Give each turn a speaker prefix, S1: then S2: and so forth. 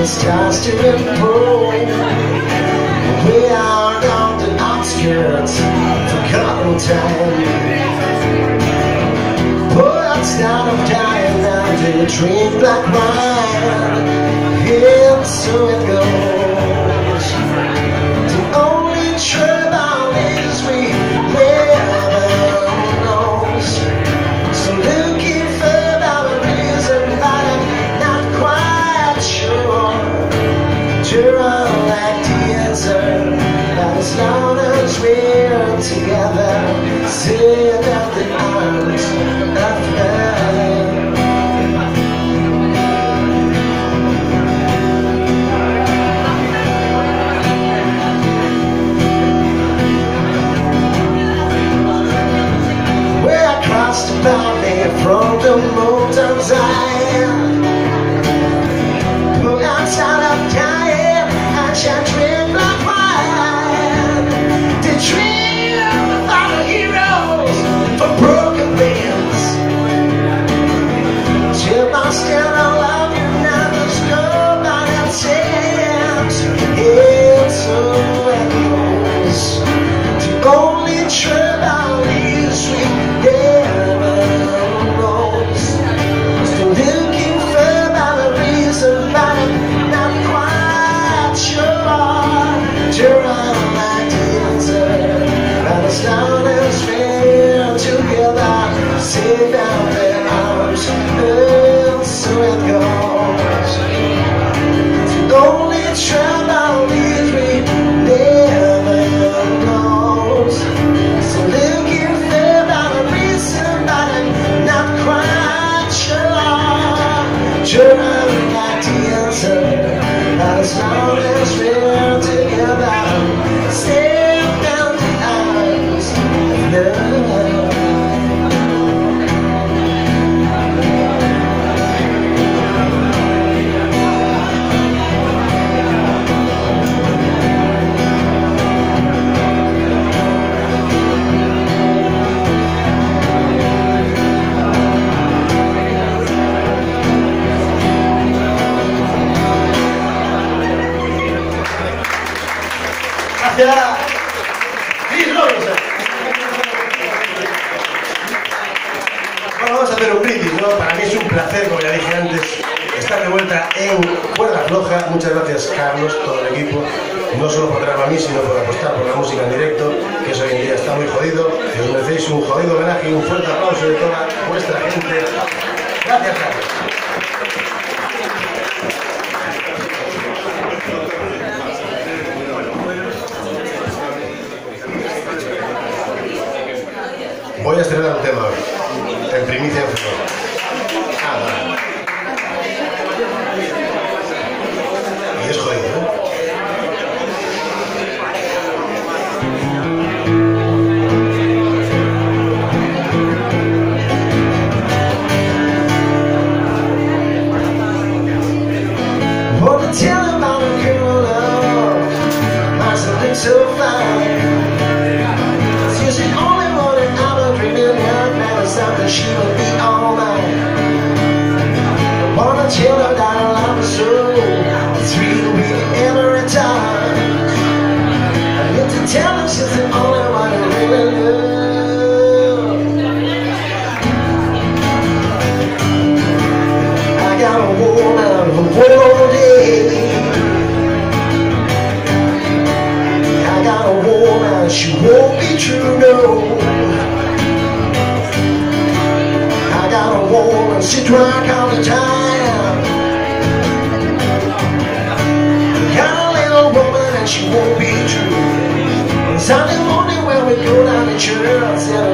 S1: starts to improve. We are on the outskirts, forgotten time. Poets down of dying now, they drink black wine. And so it goes. The only trouble is we never knows. So looking for about a reason, but I'm not quite sure. Turn like the answer, but as long as we're together, sit at the arms of love. From the mountains high, put outside of dying, I shall drink like wine. The dream of the heroes for broken wings. Till I still love you now, there's nobody else. It's so it goes. The only trouble is we never. As long as we're together, sit down their arms, and so it goes. The only trouble is we never knows. So looking for about a reason, but I'm not quite sure. Turn like the answer, as long as we're together, sit down the arms.
S2: Bueno, vamos a hacer un brindis, ¿no? Para mí es un placer, como ya dije antes, estar de vuelta en Cuerda Floja. Muchas gracias, Carlos, todo el equipo, no solo por traerme a mí, sino por apostar por la música en directo, que eso hoy en día está muy jodido. Que os merecéis un jodido homenaje y un fuerte aplauso de toda vuestra gente. Gracias, Carlos. Voy a estrenar un tema hoy, en primicia en Ferrol. Vale. Y es jodido, ¿eh?
S1: Wanna tell about a girl love, mine's a little fine. She's the only one that I'm dreaming of, now something she will be all mine. I wanna tell her that I love her so, thrill me every time. I need to tell her she's the only one I really love. I got a woman who won't day. I got a woman, she won't be true, no. I got a woman, she drunk all the time. Got a little woman and she won't be true. On Sunday morning when we go down to church,